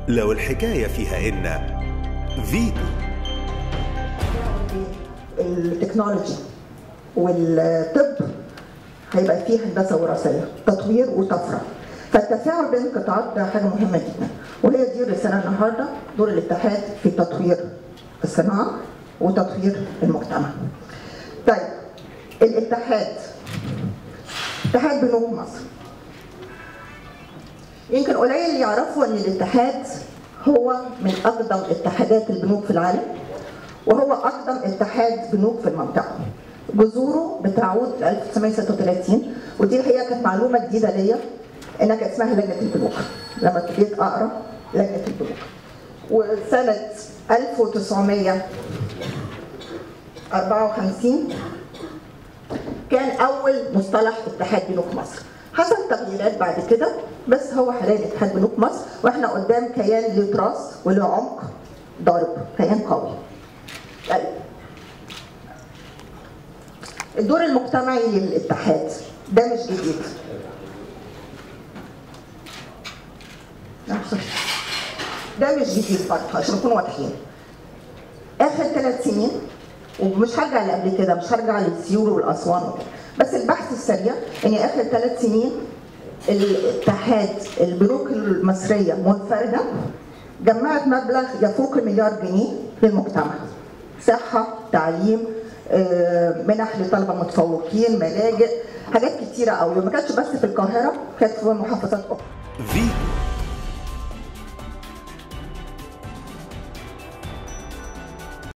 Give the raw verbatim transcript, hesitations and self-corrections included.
لو الحكاية فيها إن فيتو. التكنولوجي والطب هيبقى فيه هندسة وراثية، تطوير وطفرة. فالتفاعل بين القطاعات ده حاجة مهمة جدا، وهي دي الرسالة النهارده، دور الاتحاد في تطوير الصناعة وتطوير المجتمع. طيب الاتحاد، اتحاد بنوك مصر، يمكن قليل اللي يعرفوا ان الاتحاد هو من اقدم اتحادات البنوك في العالم، وهو اقدم اتحاد بنوك في المنطقه. جذوره بتعود ل ألف وتسعمائة وستة وثلاثين، ودي الحقيقه كانت معلومه جديده ليا، انها كانت اسمها لجنه البنوك لما ابتديت اقرا لجنه البنوك. وسنه ألف وتسعمائة وأربعة وخمسين كان اول مصطلح اتحاد بنوك مصر. حصل تغييرات بعد كده، بس هو حاليا اتحاد بنوك مصر، واحنا قدام كيان له تراث وله عمق ضارب، كيان قوي. طيب الدور المجتمعي للاتحاد ده مش جديد. ده مش جديد برضه عشان نكون واضحين. اخر ثلاث سنين، ومش هرجع اللي قبل كده، مش هرجع للسيول والاسوان وكده، بس البحث السريع ان اخر ثلاث سنين الاتحاد البنوك المصريه منفرده جمعت مبلغ يفوق المليار جنيه للمجتمع. صحه، تعليم، منح لطلبه متفوقين، ملاجئ، حاجات كتيره قوي، وما كانتش بس في القاهره، كانت في محافظات اخرى.